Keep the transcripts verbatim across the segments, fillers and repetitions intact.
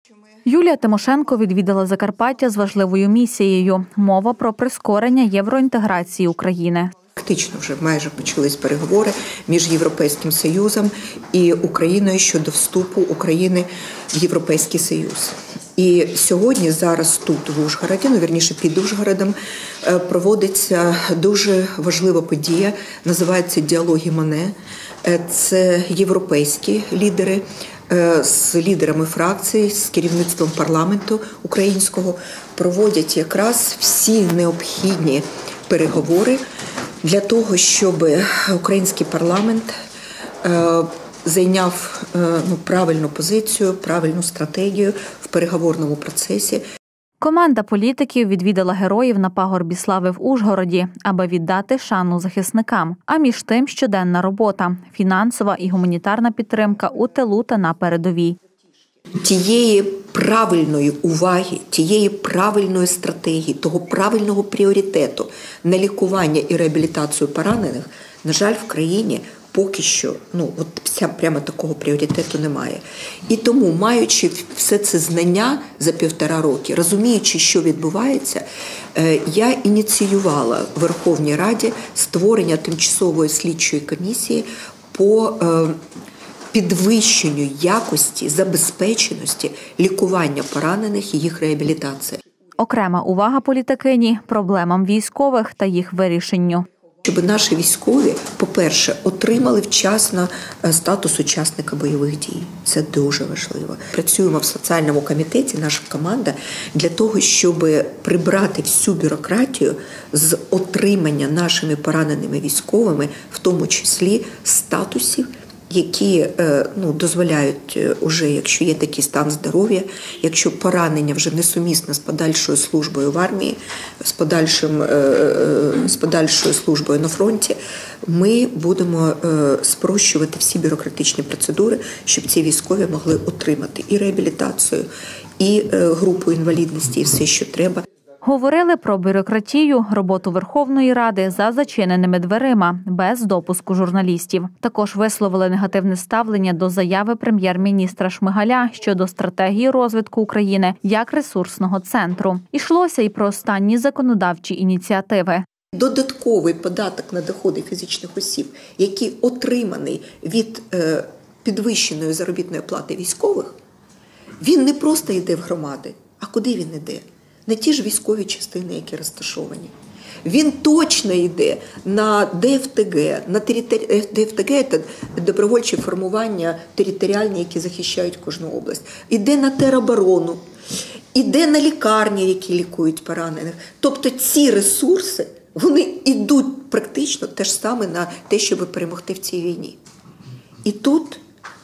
Юлія Тимошенко відвідала Закарпаття з важливою місією. Мова про прискорення євроінтеграції України. Фактично вже майже почались переговори між Європейським Союзом і Україною щодо вступу України в Європейський Союз. І сьогодні, зараз тут, в Ужгороді, ну, вірніше, під Ужгородом, проводиться дуже важлива подія, називається «Діалоги Моне». Це європейські лідери з лідерами фракцій, з керівництвом парламенту українського проводять якраз всі необхідні переговори для того, щоб український парламент зайняв ну, правильну позицію, правильну стратегію в переговорному процесі. Команда політиків відвідала героїв на пагорбі слави в Ужгороді, аби віддати шану захисникам. А між тим щоденна робота, фінансова і гуманітарна підтримка у тилу та на передовій. Тієї правильної уваги, тієї правильної стратегії, того правильного пріоритету на лікування і реабілітацію поранених, на жаль, в країні поки що, ну, от прямо такого пріоритету немає. І тому, маючи все це знання за півтора роки, розуміючи, що відбувається, я ініціювала в Верховній Раді створення тимчасової слідчої комісії по підвищенню якості, забезпеченості лікування поранених і їх реабілітації. Окрема увага політикині – проблемам військових та їх вирішенню. Щоб наші військові, по-перше, отримали вчасно статус учасника бойових дій. Це дуже важливо. Працюємо в соціальному комітеті, наша команда, для того, щоб прибрати всю бюрократію з отримання нашими пораненими військовими, в тому числі статусів, які ну, дозволяють уже, якщо є такий стан здоров'я, якщо поранення вже несумісне з подальшою службою в армії, з, подальшим, з подальшою службою на фронті, ми будемо спрощувати всі бюрократичні процедури, щоб ці військові могли отримати і реабілітацію, і групу інвалідності, і все, що треба. Говорили про бюрократію, роботу Верховної Ради за зачиненими дверима, без допуску журналістів. Також висловили негативне ставлення до заяви прем'єр-міністра Шмигаля щодо стратегії розвитку України як ресурсного центру. Ішлося і про останні законодавчі ініціативи. Додатковий податок на доходи фізичних осіб, який отриманий від е, підвищеної заробітної плати військових, він не просто йде в громади, а куди він йде? На ті ж військові частини, які розташовані. Він точно йде на ДФТГ, на територі... ДФТГ – це добровольчі формування територіальні, які захищають кожну область. Іде на тероборону, іде на лікарні, які лікують поранених. Тобто ці ресурси, вони йдуть практично те ж саме на те, щоб перемогти в цій війні. І тут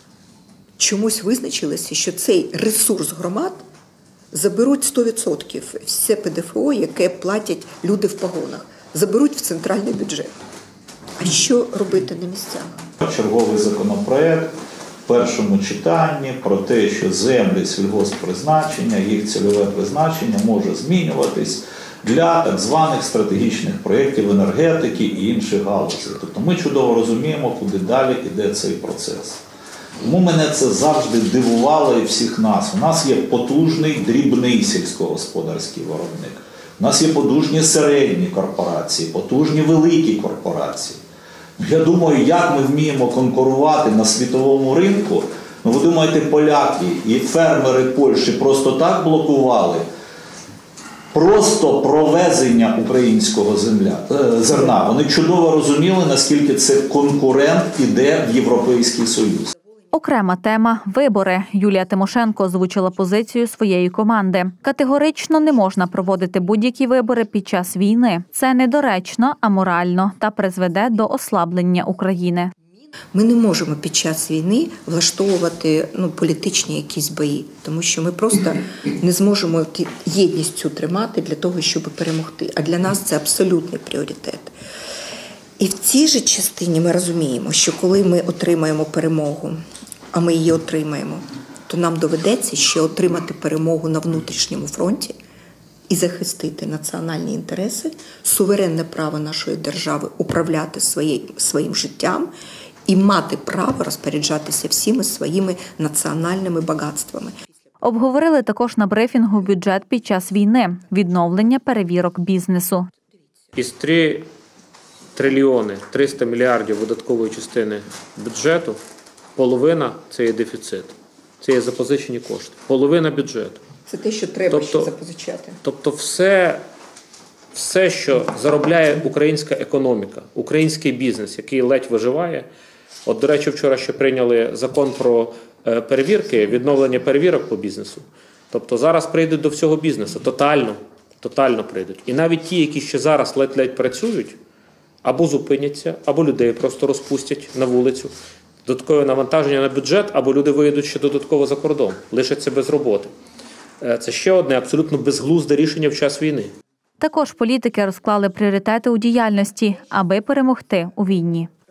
чомусь визначилося, що цей ресурс громад заберуть сто відсотків все ПДФО, яке платять люди в погонах, заберуть в центральний бюджет. А що робити на місцях? Черговий законопроект в першому читанні про те, що землі сільгосппризначення, їх цільове призначення може змінюватись для так званих стратегічних проєктів енергетики і інших галузей. Тобто ми чудово розуміємо, куди далі йде цей процес. Тому мене це завжди дивувало і всіх нас. У нас є потужний дрібний сільськогосподарський виробник. У нас є потужні середні корпорації, потужні великі корпорації. Я думаю, як ми вміємо конкурувати на світовому ринку. Ну, ви думаєте, поляки і фермери Польщі просто так блокували просто провезення українського земля, зерна? Вони чудово розуміли, наскільки це конкурент іде в Європейський Союз. Окрема тема – вибори. Юлія Тимошенко озвучила позицію своєї команди. Категорично не можна проводити будь-які вибори під час війни. Це недоречно, аморально та призведе до ослаблення України. Ми не можемо під час війни влаштовувати ну, політичні якісь бої, тому що ми просто не зможемо єдність цю тримати для того, щоб перемогти. А для нас це абсолютний пріоритет. І в цій же частині ми розуміємо, що коли ми отримаємо перемогу, а ми її отримаємо, то нам доведеться ще отримати перемогу на внутрішньому фронті і захистити національні інтереси, суверенне право нашої держави управляти своє, своїм життям і мати право розпоряджатися всіми своїми національними багатствами. Обговорили також на брифінгу бюджет під час війни, відновлення перевірок бізнесу. Із три трильйони триста мільярдів видаткової частини бюджету, половина – це є дефіцит, це є запозичені кошти, половина бюджету. Це те, що треба Тобто, ще запозичати. Тобто все, все, що заробляє українська економіка, український бізнес, який ледь виживає. От, до речі, вчора ще прийняли закон про перевірки, відновлення перевірок по бізнесу. Тобто зараз прийдуть до всього бізнесу, тотально, тотально прийдуть. І навіть ті, які ще зараз ледь-ледь працюють, або зупиняться, або людей просто розпустять на вулицю. Додаткове навантаження на бюджет, або люди виїдуть ще додатково за кордон, лишаться без роботи. Це ще одне абсолютно безглузде рішення в час війни. Також політики розклали пріоритети у діяльності, аби перемогти у війні.